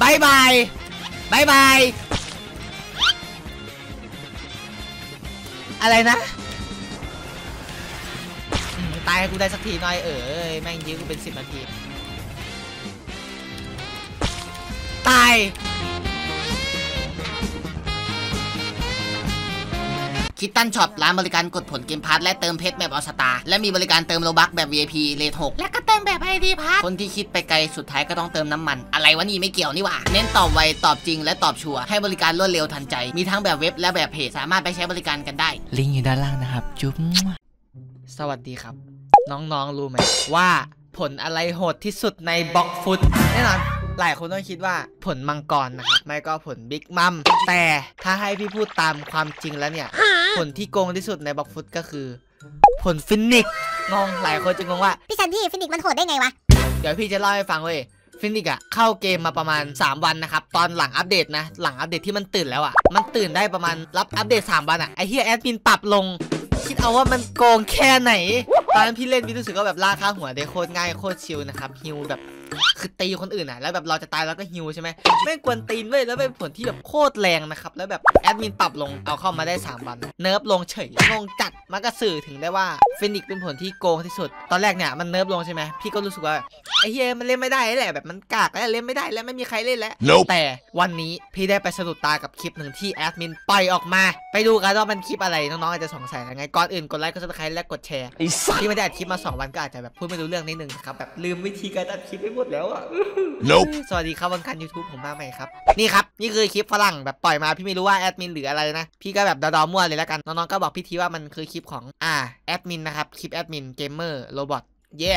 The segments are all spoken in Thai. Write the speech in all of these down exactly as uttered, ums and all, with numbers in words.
บายบายบายบายอะไรนะตายให้กูได้สักทีหน่อยเออแม่งยื้อกูเป็นสิบนาทีตายคิดตันช็อปร้านบริการกดผลเกมพาร์ทและเติมเพชรแบบออสตาและมีบริการเติมโลบัคแบบ วี ไอ พี เลทหกและก็เติมแบบ ไอ ดี พาร์ทคนที่คิดไปไกลสุดท้ายก็ต้องเติมน้ำมันอะไรวะนี่ไม่เกี่ยวนี่หว่าเน้นตอบไวตอบจริงและตอบชัวร์ให้บริการรวดเร็วทันใจมีทั้งแบบเว็บและแบบเพจสามารถไปใช้บริการกันได้ลิงก์อยู่ด้านล่างนะครับจุ๊บสวัสดีครับน้องๆรู้ไหมว่าผลอะไรโหดที่สุดในบล็อกฟุตแน่นอนหลายคนต้องคิดว่าผลมังกรนะครับไม่ก็ผลบิ๊กมัมแต่ถ้าให้พี่พูดตามความจริงแล้วเนี่ยผลที่โกงที่สุดในบล็อกฟุตก็คือผลฟินิกงงหลายคนจะงงว่าพี่ซันพี่ฟินิกมันโหดได้ไงวะเดี๋ยวพี่จะเล่าให้ฟังเว้ยฟินิกอะเข้าเกมมาประมาณสามวันนะครับตอนหลังอัปเดตนะหลังอัปเดตที่มันตื่นแล้วอะมันตื่นได้ประมาณรับอัปเดตสามวันอะไอเฮียแอดมินปรับลงคิดเอาว่ามันโกงแค่ไหนตอนนั้นพี่เล่นพี่รู้สึกว่าแบบล่าค่าหัวได้โคตรง่ายโคตรชิลนะครับฮิวแบบคือตีคนอื่นอ่ะแล้วแบบเราจะตายแล้วก็ฮิวใช่ไหมไม่กวนตีนเว้ยแล้วเป็นผลที่แบบโคตรแรงนะครับแล้วแบบแอดมินปรับลงเอาเข้ามาได้สามวันเนิร์ฟลงเฉยลงจัดมันก็สื่อถึงได้ว่าฟินิกเป็นผลที่โกงที่สุดตอนแรกเนี่ยมันเนิร์ฟลงใช่ไหมพี่ก็รู้สึกว่าไอ้เฮียมันเล่นไม่ได้แหละแบบมันกากแล้วเล่นไม่ได้แล้วไม่มีใครเล่นแล้ว nope. แต่วันนี้พี่ได้ไปสะดุดตากับคลิปหนึ่งที่แอดมินปล่อยออกมาไปดูกันว่ามันคลิปอะไรน้องๆอาจจะสงสัยยังไงก่อนอื่นกดไลค์กดซับสไครต์และกดแชร์ที่ไม่ได้อัดคลิปมาสองวันก็อาจจะแบบพูดไม่รู้เรื่องนิดนึงครับแบบลืมวิธีการอัดคลิปไปหมดแล้วอ่ะ nope. สวัสดีครับวันคัน YouTube ผมมาใหม่ครับนี่ครับนี่คือคลิปฝรั่งแบบปล่อยมาพี่ไม่รู้ว่าแอดมินหรืออะไรนะพี่ก็แบบดอๆมั่วเลยแล้วกันน้องๆก็บอกพี่ทีว่ามันคือคลิปของอ่าแอดมินนะครับคลิปแอดมินเกมเมอร์โรบอทเย่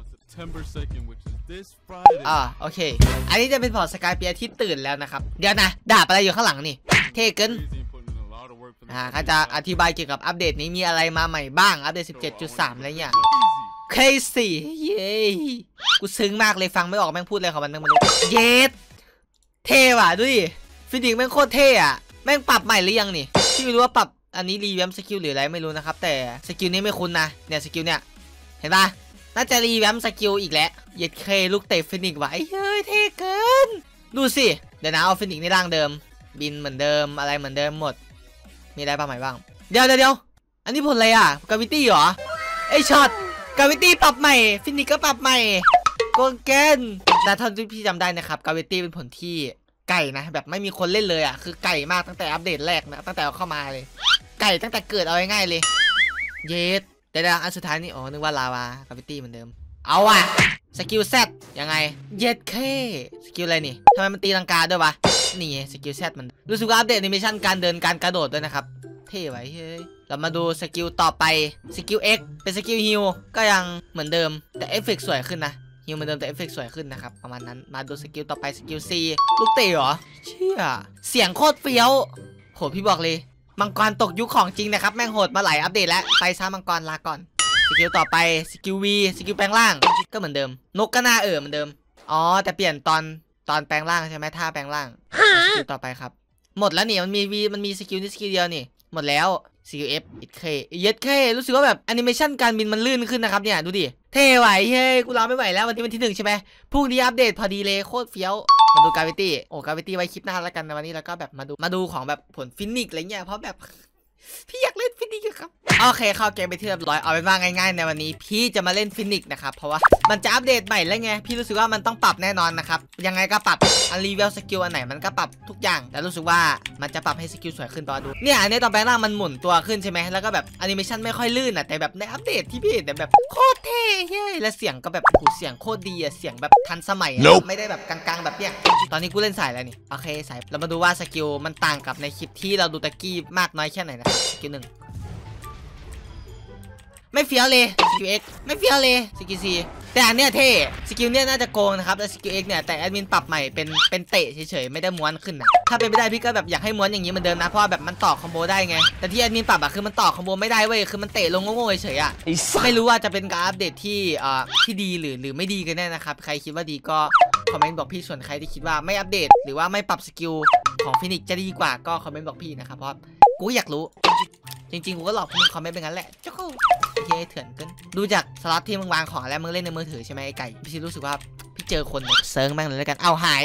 อ่าโอเคอันนี้จะเป็นพอร์ตสกายเปียที่ตื่นแล้วนะครับเดี๋ยวนะดาบอะไรอยู่ข้างหลังนี่เท่เกินอ่าเขาจะอธิบายเกี่ยวกับอัปเดตนี้มีอะไรมาใหม่บ้างอัปเดต สิบเจ็ดจุดสาม อะไรอย่างเคสี่เย้กูซึ้งมากเลยฟังไม่ออกแม่งพูดอะไรของมันนึงมันเย็ดเท่ว่ะดูดิฟินิกแม่งโคตรเท่อะแม่งปรับใหม่หรือยังนี่ที่ไม่รู้ว่าปรับอันนี้รีแวมสกิลหรืออะไรไม่รู้นะครับแต่สกิลนี้ไม่คุ้นนะเนี่ยสกิลเนี่ยเห็นปะน่าจะรีแวมสกิลอีกแล้วเย็ดเคลูกเตะฟินิกว่ะไอ้เฮ้ยเท่เกินดูสิเดี๋ยวนะเอาฟินิกในร่างเดิมบินเหมือนเดิมอะไรเหมือนเดิมหมดมีอะไรปรับใหม่บ้างเดี๋ยวเดี๋ยวอันนี้ผลอะไรอ่ะกาวิตี้เหรอไอช็อตกาวิตี้ปรับใหม่ฟินิกก็ปรับใหม่โกงเกนแต่ท่านที่พี่จำได้นะครับกาวิตี้เป็นผลที่ไก่นะแบบไม่มีคนเล่นเลยอ่ะคือไก่มากตั้งแต่อัปเดตแรกนะตั้งแต่เข้ามาเลยไก่ตั้งแต่เกิดเอาง่ายๆเลยเยสแต่ดังอันสุดท้ายนี่อ๋อนึกว่าลาวากาวิตี้เหมือนเดิมเอาอ่ะสกิลแซดยังไงเย็ดเคสกิลอะไรนี่ทำไมมันตีลังกาด้วยวะนี่สกิลแซดมันรู้สึกว่าอัปเดตแอนิเมชันการเดินการกระโดดด้วยนะครับเท่ไว้เฮ้ยเรามาดูสกิลต่อไปสกิล X เป็นสกิลฮิลก็ยังเหมือนเดิมแต่เอฟเฟกต์สวยขึ้นนะฮิลเหมือนเดิมแต่เอฟเฟกต์สวยขึ้นนะครับประมาณนั้นมาดูสกิลต่อไปสกิล C ลูกเตะเหรอเชี่ยเสียงโคตรเฟี้ยวโหพี่บอกเลยมังกรตกยุคของจริงนะครับแม่งโหดมาหลายอัปเดตแล้วไปซะมังกรลาก่อนสกิลต่อไปสกิล V สกิลแปลงร่างก็เหมือนเดิมนกก็น่าเออเหมือนเดิมอ๋อแต่เปลี่ยนตอนตอนแปลงร่างใช่ไหมท่าแปลงร่างสกิลต่อไปครับหมดแล้วนี่มันมี V มันมีสกิลนี้สกิลเดียวนี่หมดแล้วซี เอฟ อี เค เย็ดเครู้สึกว่าแบบแอนิเมชันการบินมันลื่นขึ้นนะครับเนี่ยดูดิเท่ไหวเฮ้ยกูรอไม่ไหวแล้ววันนี้วันที่หนึ่งใช่ไหมพรุ่งนี้อัปเดตพอดีเลยโคตรเฟี้ยวมาดูกาวิตี้โอ้กาวิตี้ไว้คลิปหน้าแล้วกันในวันนี้แล้วก็แบบมาดูมาดูของแบบผลฟินิกอะไรเงี้ยเพราะแบบพี่อยากเล่นฟินิกครับโอเคเข้าเกมไปที่เรียบร้อยเอาเป็นว่าง่ายๆในวันนี้พี่จะมาเล่นฟินิกนะครับเพราะว่ามันจะอัปเดตใหม่แล้วไงพี่รู้สึกว่ามันต้องปรับแน่นอนนะครับยังไงก็ปรับอันรีเวลสกิลอันไหนมันก็ปรับทุกอย่างแต่รู้สึกว่ามันจะปรับให้สกิลสวยขึ้นต่อดูเนี่ยอันนี้ตอนแปลงร่างมันหมุนตัวขึ้นใช่ไหมแล้วก็แบบแอนิเมชันไม่ค่อยลื่นอ่ะแต่แบบในอัปเดตที่พี่เห็นแบบโคตรเท่เฮ้ยและเสียงก็แบบหูเสียงโคตรดีอ่ะเสียงแบบทันสมัย nope. ไม่ได้แบบกลางๆแบบเนี้ยตอนนี้กูเล่นสายอะไรนี่โอเคสายเรามาดูว่าสกิลมันต่างกับในคลิปที่เราดูตะกี้มากน้อยแค่ไหนนะครับสกิลหนึ่งไม่เฟี้ยวเลยสกิล X ไม่เฟี้ยวเลยสกิล C แต่อันเนี้ยเท่สกิลเนี้ยน่าจะโกงนะครับแต่สกิล X เนี่ยแต่แอดมินปรับใหม่เป็นเป็นเตะเฉยๆไม่ได้ม้วนขึ้นนะถ้าเป็นไม่ได้พี่ก็แบบอยากให้ม้วนอย่างนี้เหมือนเดิมนะเพราะแบบมันต่อคอมโบได้ไงแต่ที่แอดมินปรับอะคือมันต่อคอมโบไม่ได้เว้ยคือมันเตะลงโง่ๆเฉยๆอะไม่รู้ว่าจะเป็นการอัปเดตที่อ่าที่ดีหรือหรือไม่ดีกันแน่นะครับใครคิดว่าดีก็คอมเมนต์บอกพี่ส่วนใครที่คิดว่าไม่อัปเดตหรือว่าไม่ปรับสกิลของฟินิกจะดีกว่าก็คอมเมนต์บอกพี่นะครับเพราะกูอยากรู้จริงๆกูก็หลอกมึงคอมเมนต์เป็นงั้นแหละเจ้าคู่เฮ้ยเถื่อนเกินดูจากสล็อตที่มึงวางของแล้วมึงเล่นในมือถือใช่ไหมไอ้ไก่พี่รู้สึกว่าพี่เจอคนเซิร์งแม่งเลยแล้วกันเอาหาย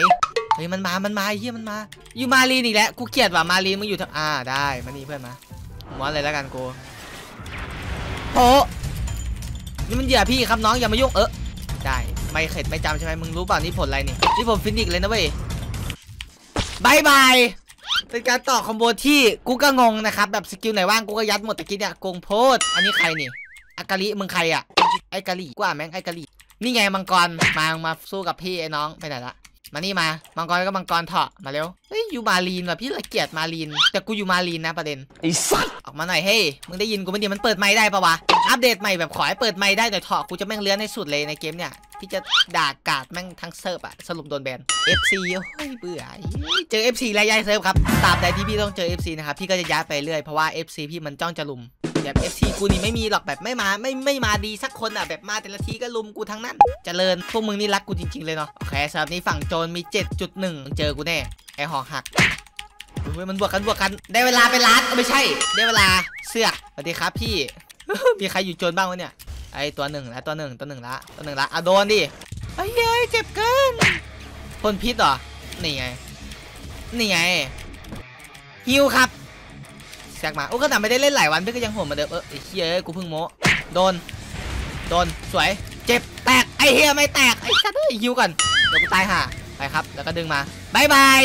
เฮ้ยมันมามันมาเฮียมันมาอยู่มาลีนอีกแล้วกูเกลียดว่ะมาลีนมึงอยู่ทอ่าได้มานี่เพื่อนมาหัวเลยแล้วกันกูโอ้นี่มันเหยื่อพี่ครับน้องอย่ามายุ่งเออได้ไม่เข็ดไม่จำใช่ไหมมึงรู้เปล่านี่ผลอะไรนี่นี่ผมฟินิกเลยนะเว้ยบายบายเป็นการต่อคอมโบที่กูก็งงนะครับแบบสกิลไหนว่างกูก็ยัดหมดตะกี้เนี่ยโกงโพดอันนี้ใครนี่อากาลิมึงใครอ่ะไอกาลิกว่าแม่งไอกาลินี่ไงมังกรมามาสู้กับพี่ไอ้น้องไปไหนละมานี่มามังกรก็มังกรเถาะมาเร็วเฮ้ยอยู่มาลีนว่ะพี่ละเกียดมาลีนแต่กูอยู่มาลีนนะประเด็นไอ้สัสออกมาหน่อยเฮ้ยมึงได้ยินกูไม่ดีมันเปิดไมค์ได้ปะวะอัปเดตใหม่แบบขอให้เปิดไมค์ได้หน่อยเถาะกูจะแม่งเลื้อนในสุดเลยในเกมเนี่ยพี่จะด่ากาดแม่งทั้งเซิร์ฟอะสรุปโดนแบน เอฟ ซี เฮ้ยเบื่อเจอ เอฟ ซี แล้วย้ายเซิร์ฟครับตราบใดที่พี่ต้องเจอ เอฟ ซี นะครับพี่ก็จะย้ายไปเรื่อยเพราะว่า เอฟ ซี พี่มันจ้องจะลุมแบบ เอฟ ซี กูนี่ไม่มีหรอกแบบไม่มาไม่ไม่มาดีสักคนอ่ะแบบมาแต่ละทีก็ลุมกูทั้งนั้นเจริญพวกมึงนี่รักกูจริงๆเลยเนาะโอเคสำหรับนี้ฝั่งโจรมี เจ็ดจุดหนึ่ง เจอกูแน่ไอหอกหักเฮ้ยมันบวกกันบวกกันได้เวลาไปร้านไม่ใช่ได้เวลาเสื้อสวัสดีครับพี่ มีใครอยู่โจรบ้างวะเนี่ยไอตัวหนึ่งแล้วตัวหนึ่งตัวหนึ่งละตัวหนึ่งละอ่ะโดนดิไอ้เฮ้ยเจ็บเกินพ่นพิษเหรอนี่ไงนี่ไงฮิวครับแซกมาโอ้ก็แต่ไม่ได้เล่นหลายวันพี่ก็ยังโหดมาเดิมเออไอ้เฮียกูเพิ่งโม้โดนโดนสวยเจ็บแตกไอ้เฮียไม่แตกไอ้สัตว์ฮิวก่อนเดี๋ยวกูตายห่าไปครับแล้วก็ดึงมาบายบาย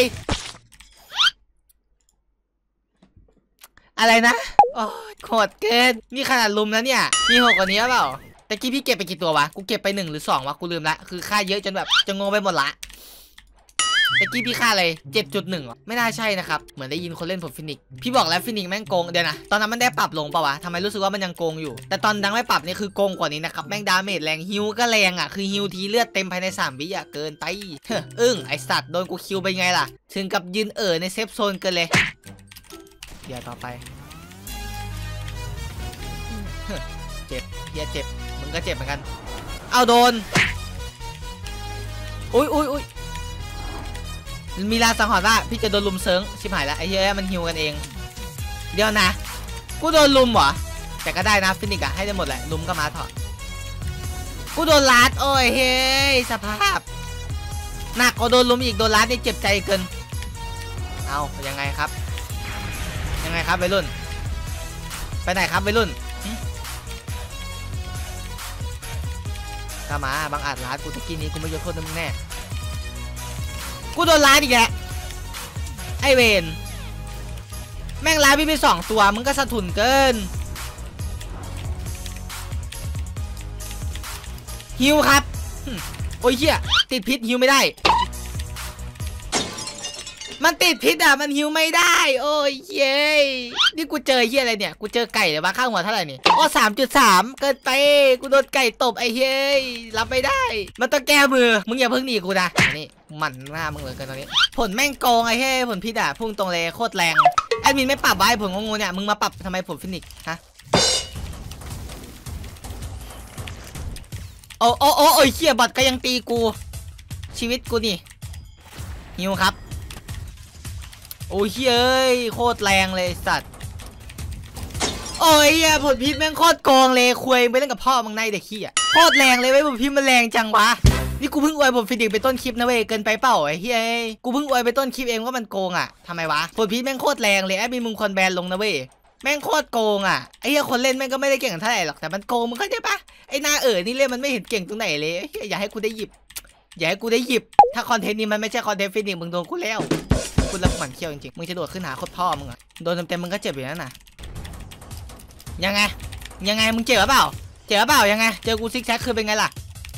อะไรนะโอ้โหดเกินนี่ขนาดลุมนะเนี่ยมีโหดกว่านี้เปล่าแต่กี้พี่เก็บไปกี่ตัววะกูเก็บไปหนึ่งหรือสองวะกูลืมละคือค่าเยอะจนแบบจะงงไปหมดละตะกี้พี่ค่าอะไร เจ็ดจุดหนึ่ง หรอไม่น่าใช่นะครับเหมือนได้ยินคนเล่นผมฟินิกพี่บอกแล้วฟินิกแม่งโกงเดี๋ยวนะตอนนั้นมันได้ปรับลงปะวะทำไมรู้สึกว่ามันยังโกงอยู่แต่ตอนดังไม่ปรับนี่คือโกงกว่านี้นะครับแม่งดาเมจแรงฮิวก็แรงอ่ะคือฮิวทีเลือดเต็มภายในสามวิอ่ะเกินไปเฮ้ออึ้งไอสัตว์โดนกูคิวไปไงล่ะถึงกับยืนเอ่อในเซฟโซนเกินเลยเดี๋ยวต่อไปเจ็บเฮียเจ็บมึงก็เจ็บเหมือนกันเอาโดนอุ้ยอุ้ยอุ้ยมีลาสังหรณ์ว่าพี่จะโดนลุมเซิงชิบหายแล้วไอ้เหี้ยมันฮิวกันเองเดี๋ยวนะกูโดนลุมเหรอแต่ก็ได้นะฟินิกอะให้ได้หมดแหละลุมก็มาเถอะกูโดนลัดโอ้ยเฮ้ยสภาพหนักกว่าโดนลุมอีกโดนลัดนี่เจ็บใจเกินเอายังไงครับยังไงครับวัยรุ่นไปไหนครับวัยรุ่นก็มาบางอาจลัดกูตะกี้นี้กูไม่ยกโทษมึงแน่กูโดนล้าอีกแล้วไอเวนแม่งล้าพี่ไปสองตัวมึงก็สะทุนเกินฮิวครับโอ้ยเหี้ยติดพิษฮิวไม่ได้มันติดพิษอ่ะมันฮิวไม่ได้โอ้ยเย้นี่กูเจอเหี้ยอะไรเนี่ยกูเจอไก่เลยวะข้างหัวเท่าไหร่นี่อ๋อสามจุดสามเกินไปกูโดนไก่ตบไอ้เฮ้ยรับไม่ได้มันต้องแก้มือมึงอย่าเพิ่งหนีกูนะนี่มันหน้ามึงเลยกันตอนนี้ผลแม่งโกงไอ้เฮ้ยผลพิษอ่ะพุ่งตรงเลยโคตรแรงแอดมินไม่ปรับไว้ผลงงเนี่ยมึงมาปรับทำไมผลฟินิกฮะโอ้โอ้โอ้โอ้ยเหี้ยบอทก็ยังตีกูชีวิตกูนี่ฮิวครับโอ้ยเฮ้ยโคตรแรงเลยสัตว์โอ้ยผลพิษแม่งโคตรโกงเลยคุยไปเล่นกับพ่อมึงในเด็กขี้อ่ะโคตรแรงเลยเว้ยผลพิษมันแรงจังวะนี่กูเพิ่งอวยผลฟินิกไปต้นคลิปนะเว้ยเกินไปเปล่าไอ้เฮ้ยกูเพิ่งอวยไปต้นคลิปเองว่ามันโกงอ่ะทำไมวะผลพิษแม่งโคตรแรงเลยแอบมีมึงคนแบนลงนะเว้ยแม่งโคตรโกงอ่ะไอ้เหี้ยคนเล่นแม่งก็ไม่ได้เก่งเท่าไหร่หรอกแต่มันโกงมึงเข้าใจปะไอ้หน้าเอ๋อนี่เล่นมันไม่เห็นเก่งตรงไหนเลยอย่าให้กูได้หยิบอย่าให้กูได้หยิบถ้าคอนเทนต์นี้มันไม่ใช่คอนเทนต์ฟินิกมึงโดนกูแล้วคุณรับหมันเขี้ยวจริงๆมึงจะโดดขึ้นหาโคตรพ่อมึงอะโดนเต็มๆมึงก็เจ็บอยู่นั่นน่ะยังไงยังไงมึงเจ็บหรือเปล่าเจ็บหรือเปล่ายังไงเจอกูซิกแซกคือเป็นไงล่ะ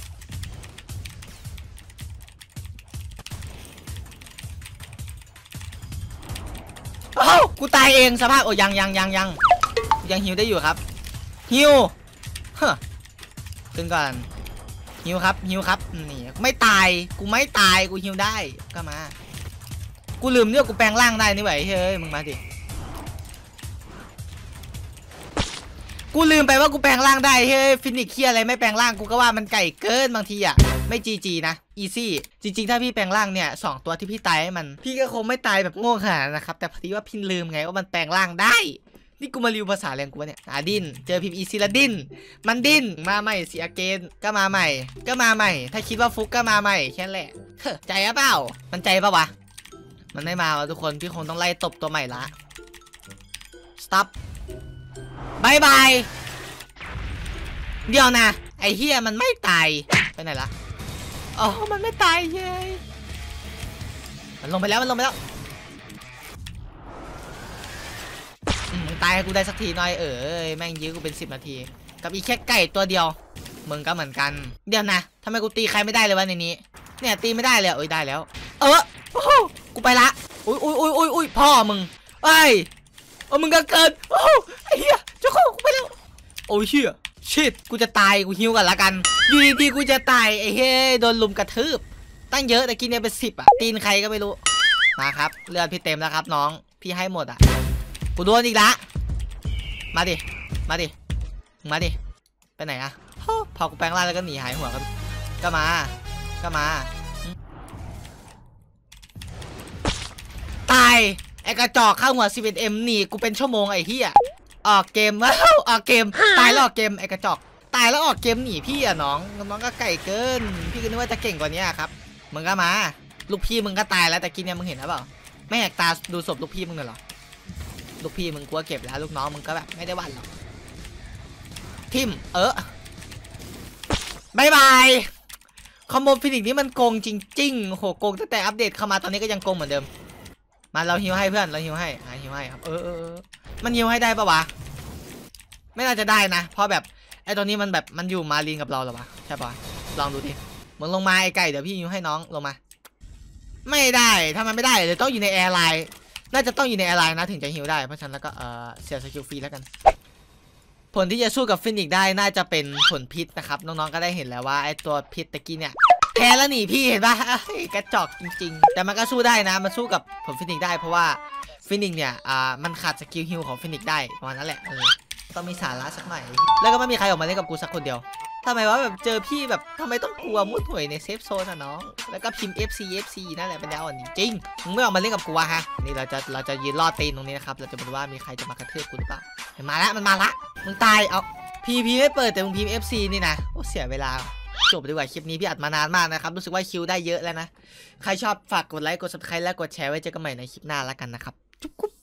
โอ้กูตายเองสภาพโอ้ยังยังยังยังยังฮิวได้อยู่ครับฮิวเฮ้อขึ้นก่อนฮิวครับฮิวครับนี่ไม่ตายกูไม่ตายกูฮิวได้ก็มากูลืมเนี่ยกูแปลงร่างได้นี่ไหวเฮ้ยมึงมาดิกูลืมไปว่ากูแปลงร่างได้เฮ้ยฟินิกเคียอะไรไม่แปลงร่างกูก็ว่ามันไก่เกินบางทีอ่ะไม่จีจีนะอีซี่จริงๆถ้าพี่แปลงร่างเนี่ยสองตัวที่พี่ตายให้มันพี่ก็คงไม่ตายแบบโง่ขนาดนะครับแต่พอดีว่าพี่ลืมไงว่ามันแปลงร่างได้นี่กูมารีวิวภาษาแรงกูวะเนี่ยอ่ะดิ้นเจอพิมพ์อีซีละดิ้นมันดิ้นมาใหม่เสียเกณฑ์ก็มาใหม่ก็มาใหม่ถ้าคิดว่าฟุกก็มาใหม่แค่นั้นแหละเฮ้อใจอะเปล่ามันใจปะวะมันไม่มาวะทุกคนพี่คงต้องไล่ตบตัวใหม่ละ stop บายบายเดี๋ยวนะไอ้เฮียมันไม่ตายไปไหนละอ๋อมันไม่ตายเย้ยมันลงไปแล้วมันลงไปแล้วมึงตายให้กูได้สักทีหน่อยเออแม่งยื้อกูเป็นสิบนาทีกับอีแค่ไก่ตัวเดียวมึงก็เหมือนกันเดี๋ยวนะทำไมกูตีใครไม่ได้เลยวะในนี้เนี่ยตีไม่ได้เลยเอ้ยได้แล้วเออโอ้กูไปละอุ้ยอุ้ยอุ้ยอุ้ยอุ้ยพ่อมึงไอ้เออมึงก็เกินโอ้ไอ้เหี้ยเจ้าของกูไปแล้วโอ้ยเชี่ยชิดกูจะตายกูหิวกันละกันอยู่ดีๆกูจะตายไอ้เฮ้ยโดนลุมกระทืบตั้งเยอะแต่กินเนี่ยเป็นสิบอ่ะตีนใครก็ไม่รู้มาครับเลือดพี่เต็มแล้วครับน้องพี่ให้หมดอ่ะกูโดนอีกละมาดิมาดิมาดิไปไหนอะพอกูแปลงร่างแล้วก็หนีหายหัวกันก็มาก็มาตายไอ้กระจอกข้าหัว สิบเอ็ด เอ็ม หนีกูเป็นชั่วโมงไอ้เหี้ยออกเกมว้าวออกเกมตายแล้วออกเกมไอ้กระจอกตายแล้วออกเกมหนีพี่อะน้องน้องก็ไก่เกินพี่ก็นึกว่าจะเก่งกว่านี้ครับมึงก็มาลูกพี่มึงก็ตายแล้วแต่กินเนี่ยมึงเห็นหรือเปล่าไม่แหกตาดูศพลูกพี่มึงเลยเหรอลูกพี่มึงกลัวเก็บแล้วลูกน้องมึงก็แบบไม่ได้หวั่นหรอกทิมเออบายบายคอมโบฟินิกนี้มันโกงจริงๆโหโกงตั้งแต่อัปเดตเข้ามาตอนนี้ก็ยังโกงเหมือนเดิมมาเราฮิวให้เพื่อนเราฮิวให้หาฮิวให้ครับเออเออมันฮิวให้ได้ปะวะไม่น่าจะได้นะเพราะแบบไอ้ตัวนี้มันแบบมันอยู่มาลีนกับเราหรอวะใช่ปะลองดูดิมึงลงมาไอ้ไก่เดี๋ยวพี่ฮิวให้น้องลงมาไม่ได้ถ้ามันไม่ได้เดี๋ยวต้องอยู่ในแอร์ไลน์น่าจะต้องอยู่ในแอร์ไลน์นะถึงจะฮิวได้เพราะฉะนั้นแล้วก็เออเสียสกิลฟรีแล้วกันผลที่จะสู้กับฟินิกได้น่าจะเป็นผลพิษนะครับน้องๆก็ได้เห็นแล้วว่าไอ้ตัวพิษตะกี้เนี่ยแพ้แล้วหนีพี่เห็นปะกระจอกจริงๆแต่มันก็สู้ได้นะมันสู้กับผลฟินิกได้เพราะว่าฟินิกเนี่ยอ่ามันขาดสกิลฮิลของฟินิกได้ประมาณนั้นแหละเออต้องมีสาระสักหน่อยแล้วก็ไม่มีใครออกมาเล่นกับกูสักคนเดียวทำไมวะแบบเจอพี่แบบทำไมต้องกลัวมุดหวยในเซฟโซนอะน้องแล้วก็พิมพ์ เอฟ ซี เอฟ ซี นั่นแหละเป็นดาวอ่อนจริงๆมึงไม่ออกมาเล่นกับกูวะฮะนี่เราจะเราจะยืนรอตีนตรงนี้นะครับเราจะมาดูว่ามีใครจะมากระทืบกูหรือเปล่ามันมาละมันมาละมึงตายเอาพีพีไม่เปิดแต่มึงพิมพ์ เอฟ ซี นี่นะโอ้เสียเวลาจบดีกว่าคลิปนี้พี่อัดมานานมากนะครับรู้สึกว่าคิวได้เยอะแล้วนะใครชอบฝากกดไลค์กด ซับสไครบ์ และกดแชร์ไว้เจอกันใหม่ในคลิปหน้าแล้วกันนะครับจุ๊บ